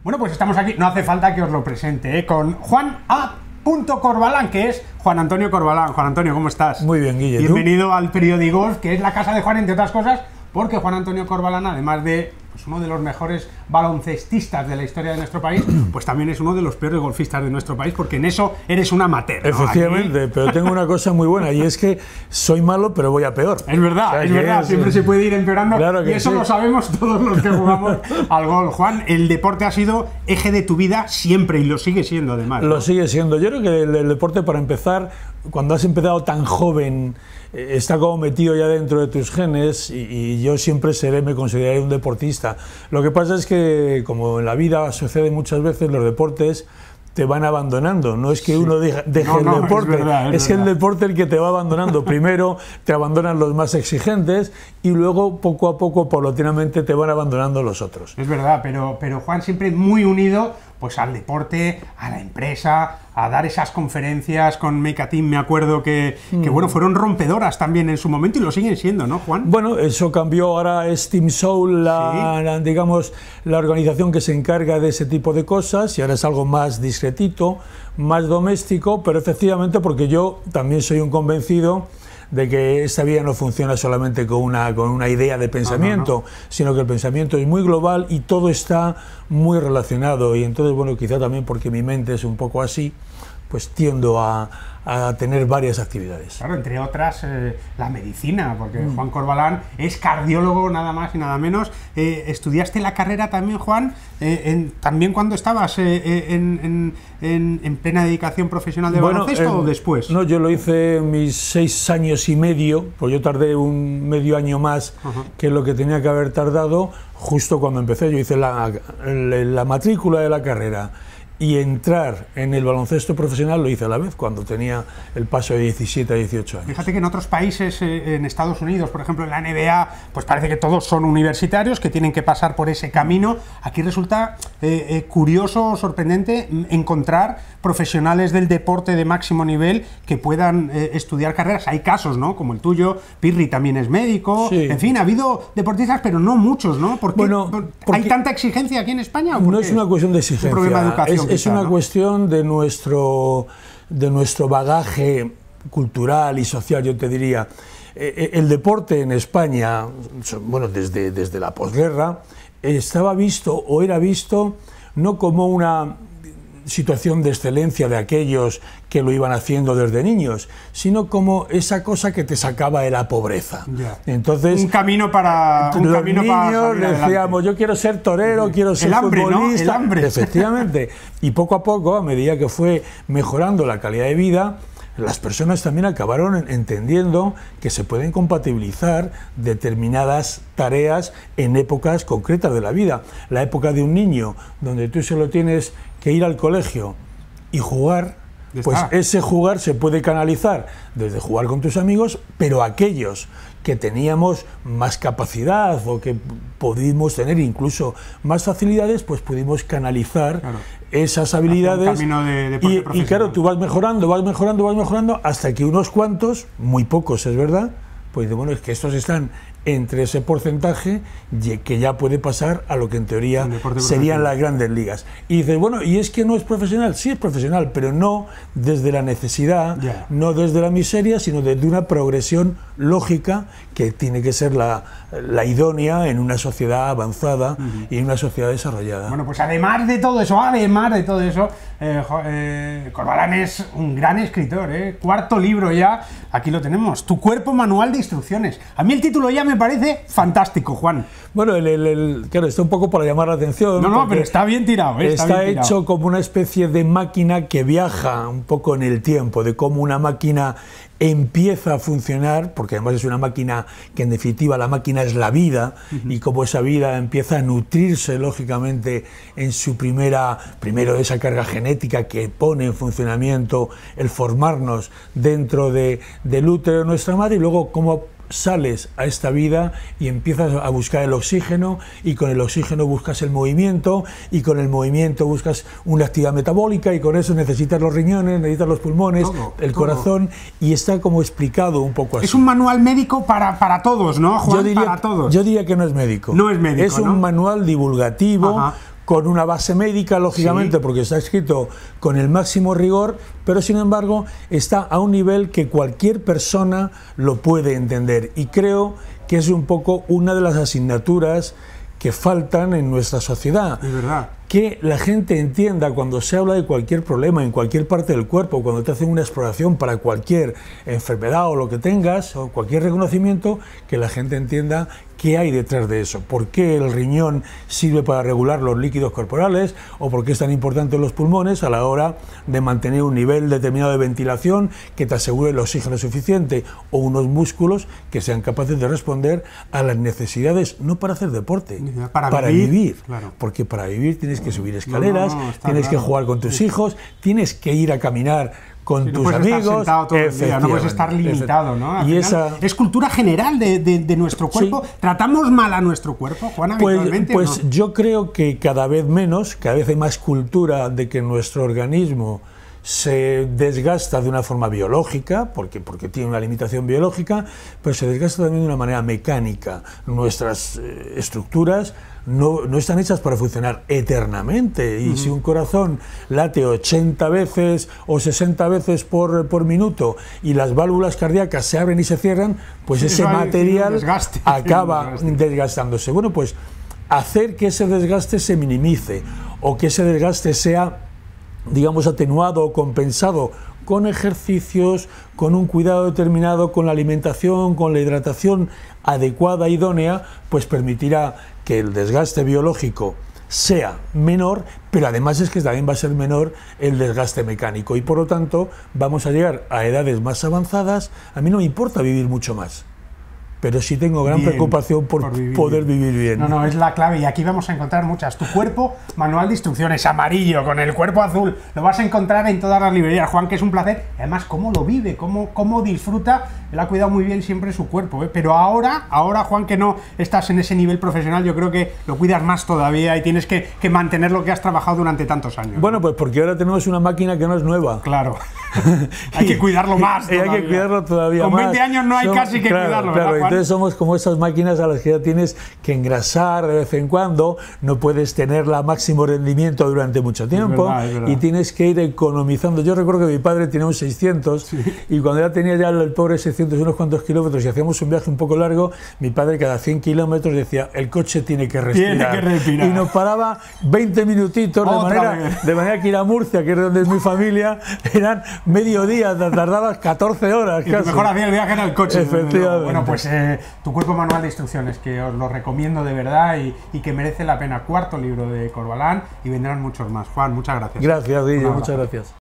Bueno, pues estamos aquí, no hace falta que os lo presente, con Juan A. Corbalán, que es Juan Antonio Corbalán. Juan Antonio, ¿cómo estás? Muy bien, Guille. Bienvenido al Periodigolf, que es la casa de Juan, entre otras cosas, porque Juan Antonio Corbalán, además de uno de los mejores baloncestistas de la historia de nuestro país, pues también es uno de los peores golfistas de nuestro país, porque en eso eres un amateur, ¿no? Efectivamente, aquí... pero tengo una cosa muy buena, y es que soy malo, pero voy a peor. Es verdad, o sea, es verdad, siempre se puede ir empeorando, claro, y eso sí. Lo sabemos todos los que jugamos al golf. Juan, el deporte ha sido eje de tu vida siempre, y lo sigue siendo además, ¿no? Lo sigue siendo. Yo creo que el deporte, para empezar, cuando has empezado tan joven, está como metido ya dentro de tus genes, y yo siempre me consideraré un deportista. Lo que pasa es que, como en la vida sucede muchas veces, los deportes te van abandonando. No es que uno deje el deporte, es el deporte el que te va abandonando. Primero te abandonan los más exigentes y luego poco a poco, paulatinamente, te van abandonando los otros. Es verdad, pero Juan siempre muy unido pues al deporte, a la empresa, a dar esas conferencias con Make a Team. Me acuerdo que bueno, fueron rompedoras también en su momento y lo siguen siendo, ¿no, Juan? Bueno, eso cambió, ahora es Team Soul, digamos, la organización que se encarga de ese tipo de cosas, y ahora es algo más discretito, más doméstico, pero efectivamente porque yo también soy un convencido de que esta vida no funciona solamente con una idea de pensamiento, sino que el pensamiento es muy global y todo está muy relacionado. Y entonces, bueno, quizá también porque mi mente es un poco así, pues tiendo a tener varias actividades. Claro, entre otras la medicina, porque Juan Corbalán es cardiólogo, nada más y nada menos. ¿Estudiaste la carrera también, Juan, también cuando estabas en plena dedicación profesional de baloncesto o después? No, yo lo hice en mis 6 años y medio, pues yo tardé un medio año más que lo que tenía que haber tardado. Justo cuando empecé, yo hice la matrícula de la carrera, y entrar en el baloncesto profesional lo hice a la vez, cuando tenía el paso de 17 a 18 años. Fíjate que en otros países, en Estados Unidos, por ejemplo, en la NBA, pues parece que todos son universitarios, que tienen que pasar por ese camino. Aquí resulta curioso o sorprendente encontrar profesionales del deporte de máximo nivel que puedan estudiar carreras. Hay casos, ¿no? Como el tuyo, Pirri también es médico, sí. En fin, ha habido deportistas, pero no muchos, ¿no? ¿Por qué hay tanta exigencia aquí en España? No es una cuestión de exigencia, un problema de educación. Es una cuestión de nuestro bagaje cultural y social, yo te diría. El deporte en España, bueno, desde la posguerra, estaba visto o era visto no como una situación de excelencia de aquellos que lo iban haciendo desde niños, sino como esa cosa que te sacaba de la pobreza. Entonces, un camino para los niños decíamos, yo quiero ser torero, quiero ser futbolista, ¿no? El hambre. Efectivamente. Y poco a poco, a medida que fue mejorando la calidad de vida, las personas también acabaron entendiendo que se pueden compatibilizar determinadas tareas en épocas concretas de la vida. La época de un niño, donde tú solo tienes que ir al colegio y jugar, pues ese jugar se puede canalizar desde jugar con tus amigos, pero aquellos que teníamos más capacidad o que pudimos tener incluso más facilidades, pues pudimos canalizar esas habilidades. Un camino de y claro, tú vas mejorando hasta que unos cuantos, muy pocos es verdad, pues bueno, es que estos están entre ese porcentaje que ya puede pasar a lo que en teoría serían las grandes ligas. Y dices, bueno, ¿y es que no es profesional? Sí es profesional, pero no desde la necesidad, no desde la miseria, sino desde una progresión lógica que tiene que ser la idónea en una sociedad avanzada y en una sociedad desarrollada. Bueno, pues además de todo eso, Corbalán es un gran escritor, 4º libro ya, aquí lo tenemos, Tu cuerpo, manual de instrucciones. A mí el título ya me parece fantástico, Juan. Bueno, claro, está un poco para llamar la atención. No, pero está bien tirado. Está bien hecho tirado, como una especie de máquina que viaja un poco en el tiempo, de cómo una máquina empieza a funcionar, porque además es una máquina que en definitiva la máquina es la vida, y cómo esa vida empieza a nutrirse lógicamente en su primero de esa carga genética que pone en funcionamiento el formarnos dentro del útero de nuestra madre, y luego cómo sales a esta vida y empiezas a buscar el oxígeno, y con el oxígeno buscas el movimiento, y con el movimiento buscas una actividad metabólica, y con eso necesitas los riñones, necesitas los pulmones, el corazón, y está como explicado un poco así. Es un manual médico para todos, ¿no, Juan? Para todos. Yo diría que no es médico. No es médico, es un manual divulgativo con una base médica, lógicamente, porque está escrito con el máximo rigor, pero sin embargo está a un nivel que cualquier persona lo puede entender. Y creo que es un poco una de las asignaturas que faltan en nuestra sociedad. Es verdad. Que la gente entienda cuando se habla de cualquier problema en cualquier parte del cuerpo, cuando te hacen una exploración para cualquier enfermedad o lo que tengas, o cualquier reconocimiento, que la gente entienda qué hay detrás de eso, por qué el riñón sirve para regular los líquidos corporales o por qué es tan importante los pulmones a la hora de mantener un nivel determinado de ventilación que te asegure el oxígeno suficiente, o unos músculos que sean capaces de responder a las necesidades, no para hacer deporte, para vivir. Claro. Porque para vivir tienes que subir escaleras, tienes que claro. jugar con tus hijos, tienes que ir a caminar con tus puedes amigos, estar sentado todo el día, no puedes estar limitado, ¿no? Al y final, es cultura general de nuestro cuerpo. Sí. ¿Tratamos mal a nuestro cuerpo, Juan, habitualmente? Pues ¿no? yo creo que cada vez menos, cada vez hay más cultura de que nuestro organismo se desgasta de una forma biológica, porque tiene una limitación biológica, pero se desgasta también de una manera mecánica. Nuestras estructuras no están hechas para funcionar eternamente, y si un corazón late 80 veces o 60 veces por minuto y las válvulas cardíacas se abren y se cierran, pues ese material acaba desgastándose. Bueno, pues hacer que ese desgaste se minimice, o que ese desgaste sea, digamos, atenuado o compensado con ejercicios, con un cuidado determinado, con la alimentación, con la hidratación adecuada, idónea, pues permitirá que el desgaste biológico sea menor, pero además es que también va a ser menor el desgaste mecánico, y por lo tanto vamos a llegar a edades más avanzadas. A mí no me importa vivir mucho más, pero sí tengo gran preocupación por poder vivir bien. No, es la clave, y aquí vamos a encontrar muchas. Tu cuerpo, manual de instrucciones, amarillo, con el cuerpo azul, lo vas a encontrar en todas las librerías, Juan, que es un placer. Además, cómo lo vive, cómo disfruta. Él ha cuidado muy bien siempre su cuerpo, ¿eh? Pero ahora, Juan, que no estás en ese nivel profesional, yo creo que lo cuidas más todavía y tienes que mantener lo que has trabajado durante tantos años. Bueno, pues porque ahora tenemos una máquina que no es nueva. Claro. Hay que cuidarlo más todavía. Hay que cuidarlo todavía más. Con 20 años no hay casi que cuidarlo, ¿verdad, Juan? Entonces somos como esas máquinas a las que ya tienes que engrasar de vez en cuando, no puedes tenerla a máximo rendimiento durante mucho tiempo, es verdad. Y tienes que ir economizando. Yo recuerdo que mi padre tenía un 600, y cuando ya tenía ya el pobre 600 unos cuantos kilómetros y hacíamos un viaje un poco largo, mi padre cada 100 kilómetros decía: el coche tiene que respirar. Y nos paraba 20 minutitos, de manera que ir a Murcia, que es donde es mi familia, eran mediodía, tardabas 14 horas. Y casi. Mejor hacía el viaje en el coche. Efectivamente. Bueno, pues tu cuerpo, manual de instrucciones, que os lo recomiendo de verdad y que merece la pena. 4º libro de Corbalán, y vendrán muchos más. Juan, muchas gracias. Gracias, Guille, muchas gracias.